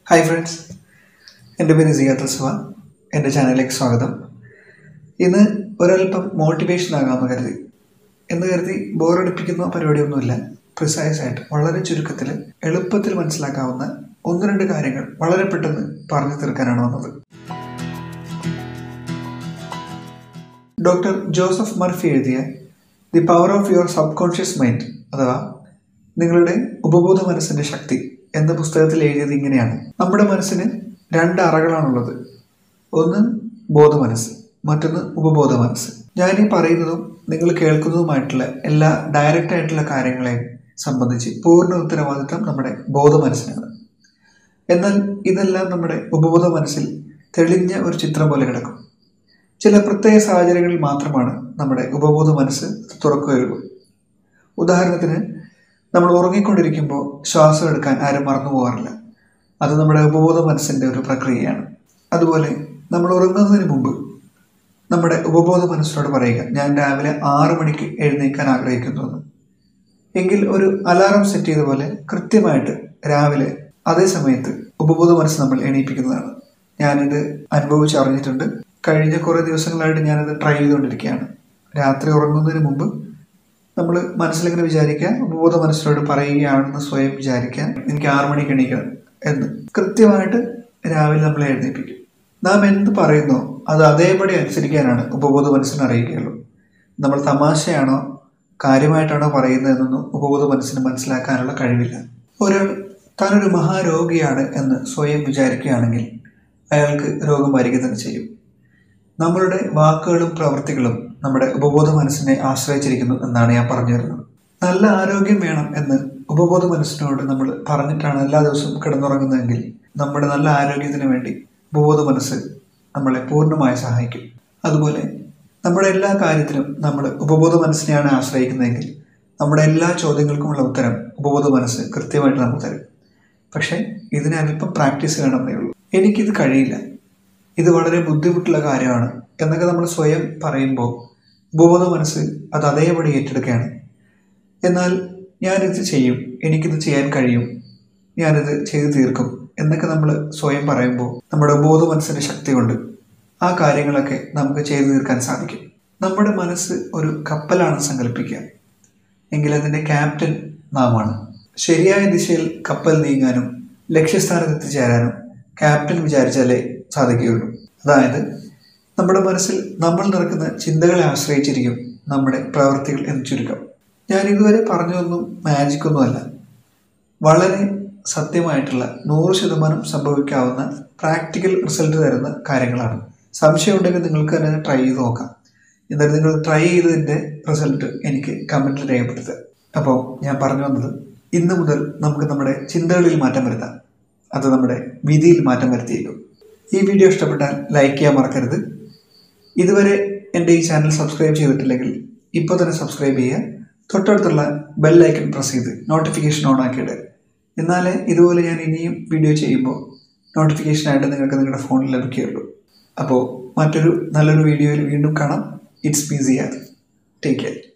Hi friends, എൻ്റെ പേര് Ziyad Alsabha. എൻ്റെ ചാനലിലേക്ക് സ്വാഗതം. ഇന്ന് ഒരൽപ്പം മോട്ടിവേഷൻ ആകാമെന്ന് കരുതി ബോറടിപ്പിക്കുന്ന പരിപാടിയൊന്നുമില്ല. പ്രിസൈസ് ആയിട്ട് വളരെ ചുരുക്കത്തിൽ എളുപ്പത്തിൽ മനസ്സിലാക്കാവുന്ന ഒന്ന് രണ്ട് കാര്യങ്ങൾ വളരെ പെട്ടെന്ന് പറഞ്ഞു തീർക്കാനാണ് വന്നത്. ഡോക്ടർ ജോസഫ് മർഫി എഴുതിയ the power of your subconscious mind അഥവാ നിങ്ങളുടെ ഉപബോധ മനസ്സിന്റെ ശക്തി എന്ന പുസ്തകത്തിൽ എഴുതിയത് ഇങ്ങനെയാണ്. നമ്മുടെ മനസ്സിന് രണ്ട് അറകളാണുള്ളത്. ഒന്ന് ബോധമനസ്സ്, മറ്റൊന്ന് ഉപബോധ മനസ്സ്. ഞാനീ പറയുന്നതും നിങ്ങൾ കേൾക്കുന്നതുമായിട്ടുള്ള എല്ലാ ഡയറക്റ്റ് ആയിട്ടുള്ള കാര്യങ്ങളെയും സംബന്ധിച്ച് പൂർണ്ണ ഉത്തരവാദിത്വം നമ്മുടെ ബോധ മനസ്സിനാണ്. എന്നാൽ ഇതെല്ലാം നമ്മുടെ ഉപബോധ മനസ്സിൽ തെളിഞ്ഞ ഒരു ചിത്രം പോലെ കിടക്കും. ചില പ്രത്യേക സാഹചര്യങ്ങളിൽ മാത്രമാണ് നമ്മുടെ ഉപബോധ മനസ്സ് തുറക്കുകയുള്ളൂ. ഉദാഹരണത്തിന്, നമ്മൾ ഉറങ്ങിക്കൊണ്ടിരിക്കുമ്പോൾ ശ്വാസം എടുക്കാൻ ആരും മറന്നു പോകാറില്ല. അത് നമ്മുടെ ഉപബോധ മനസ്സിൻ്റെ ഒരു പ്രക്രിയയാണ്. അതുപോലെ നമ്മൾ ഉറങ്ങുന്നതിന് മുമ്പ് നമ്മുടെ ഉപബോധ മനസ്സിനോട് പറയുക, ഞാൻ രാവിലെ 6 മണിക്ക് എഴുന്നേൽക്കാൻ ആഗ്രഹിക്കുന്നു. എങ്കിൽ ഒരു അലാറം സെറ്റ് ചെയ്ത പോലെ കൃത്യമായിട്ട് രാവിലെ അതേ സമയത്ത് ഉപബോധ മനസ്സ് നമ്മൾ എണീപ്പിക്കുന്നതാണ്. ഞാനിത് അനുഭവിച്ചറിഞ്ഞിട്ടുണ്ട്. കഴിഞ്ഞ കുറേ ദിവസങ്ങളായിട്ട് ഞാനത് ട്രൈ ചെയ്തുകൊണ്ടിരിക്കുകയാണ്. രാത്രി ഉറങ്ങുന്നതിന് മുമ്പ് നമ്മൾ മനസ്സിലിങ്ങനെ വിചാരിക്കുക, ഉപബോധ മനസ്സിനോട് പറയുകയാണെന്ന് സ്വയം വിചാരിക്കാൻ, എനിക്ക് 6 മണിക്ക് എണീക്കണം എന്ന് കൃത്യമായിട്ട് രാവിലെ നമ്മളെ എഴുന്നേൽപ്പിക്കും. നാം എന്ത് പറയുന്നോ അത് അതേപടി അനുസരിക്കാനാണ് ഉപബോധ മനസ്സിന് അറിയുകയുള്ളൂ. നമ്മൾ തമാശയാണോ കാര്യമായിട്ടാണോ പറയുന്നതെന്നൊന്നും ഉപബോധ മനസ്സിന് മനസ്സിലാക്കാനുള്ള കഴിവില്ല. ഒരാൾ താനൊരു മഹാരോഗിയാണ് എന്ന് സ്വയം വിചാരിക്കുകയാണെങ്കിൽ അയാൾക്ക് രോഗം വരിക തന്നെ ചെയ്യും. നമ്മളുടെ വാക്കുകളും പ്രവൃത്തികളും നമ്മുടെ ഉപബോധ മനസ്സിനെ ആശ്രയിച്ചിരിക്കുന്നു എന്നാണ് ഞാൻ പറഞ്ഞു വരുന്നത്. നല്ല ആരോഗ്യം വേണം എന്ന് ഉപബോധ മനസ്സിനോട് നമ്മൾ പറഞ്ഞിട്ടാണ് എല്ലാ ദിവസവും കിടന്നുറങ്ങുന്നതെങ്കിൽ നമ്മുടെ നല്ല ആരോഗ്യത്തിന് വേണ്ടി ഉപബോധ മനസ്സ് നമ്മളെ പൂർണ്ണമായി സഹായിക്കും. അതുപോലെ നമ്മുടെ എല്ലാ കാര്യത്തിലും നമ്മൾ ഉപബോധ മനസ്സിനെയാണ് ആശ്രയിക്കുന്നതെങ്കിൽ നമ്മുടെ എല്ലാ ചോദ്യങ്ങൾക്കുമുള്ള ഉത്തരം ഉപബോധ മനസ്സ് കൃത്യമായിട്ട് നമുക്ക് തരും. പക്ഷേ ഇതിന് അല്പം പ്രാക്ടീസ് വേണമെന്നേ ഉള്ളൂ. എനിക്കിത് കഴിയില്ല, ഇത് വളരെ ബുദ്ധിമുട്ടുള്ള കാര്യമാണ് എന്നൊക്കെ നമ്മൾ സ്വയം പറയുമ്പോൾ ഉപബോധ മനസ്സ് അത് അതേപടി ഏറ്റെടുക്കുകയാണ്. എന്നാൽ ഞാനിത് ചെയ്യും, എനിക്കിത് ചെയ്യാൻ കഴിയും, ഞാനിത് ചെയ്തു തീർക്കും എന്നൊക്കെ നമ്മൾ സ്വയം പറയുമ്പോൾ നമ്മുടെ ഉപബോധ മനസ്സിൻ്റെ ശക്തി കൊണ്ട് ആ കാര്യങ്ങളൊക്കെ നമുക്ക് ചെയ്തു തീർക്കാൻ സാധിക്കും. നമ്മുടെ മനസ്സ് ഒരു കപ്പലാണെന്ന് സങ്കല്പിക്കുക. എങ്കിൽ അതിൻ്റെ ക്യാപ്റ്റൻ നാമാണ്. ശരിയായ ദിശയിൽ കപ്പൽ നീങ്ങാനും ലക്ഷ്യസ്ഥാനത്ത് എത്തിച്ചേരാനും ക്യാപ്റ്റൻ വിചാരിച്ചാലേ സാധിക്കുകയുള്ളൂ. അതായത് നമ്മുടെ മനസ്സിൽ നമ്മൾ നിറക്കുന്ന ചിന്തകളെ ആശ്രയിച്ചിരിക്കും നമ്മുടെ പ്രവൃത്തികൾ എന്ന് ചുരുക്കം. ഞാൻ ഇതുവരെ പറഞ്ഞതൊന്നും മാജിക്കൊന്നുമല്ല, വളരെ സത്യമായിട്ടുള്ള 100% സംഭവിക്കാവുന്ന പ്രാക്ടിക്കൽ റിസൾട്ട് തരുന്ന കാര്യങ്ങളാണ്. സംശയമുണ്ടെങ്കിൽ നിങ്ങൾക്ക് തന്നെ ട്രൈ ചെയ്ത് നോക്കാം. എന്നിട്ട് നിങ്ങൾ ട്രൈ ചെയ്തതിൻ്റെ റിസൾട്ട് എനിക്ക് കമൻറ്റിൽ രേഖപ്പെടുത്തുക. അപ്പോൾ ഞാൻ പറഞ്ഞു വന്നത്, ഇന്ന് മുതൽ നമുക്ക് നമ്മുടെ ചിന്തകളിൽ മാറ്റം വരുത്താം. അത് നമ്മുടെ വിധിയിൽ മാറ്റം വരുത്തിയേക്കും. ഈ വീഡിയോ ഇഷ്ടപ്പെട്ടാൽ ലൈക്ക് ചെയ്യാൻ മറക്കരുത്. ഇതുവരെ എൻ്റെ ഈ ചാനൽ സബ്സ്ക്രൈബ് ചെയ്തിട്ടില്ലെങ്കിൽ ഇപ്പോൾ തന്നെ സബ്സ്ക്രൈബ് ചെയ്യുക. തൊട്ടടുത്തുള്ള ബെൽ ഐക്കൺ പ്രസ് ചെയ്ത് നോട്ടിഫിക്കേഷൻ ഓൺ ആക്കിയിട്ട്, എന്നാലേ ഇതുപോലെ ഞാൻ ഇനിയും വീഡിയോ ചെയ്യുമ്പോൾ നോട്ടിഫിക്കേഷനായിട്ട് നിങ്ങൾക്ക് നിങ്ങളുടെ ഫോണിൽ ലഭിക്കുകയുള്ളൂ. അപ്പോൾ മറ്റൊരു നല്ലൊരു വീഡിയോയിൽ വീണ്ടും കാണാം. It's me Siyad. Take care.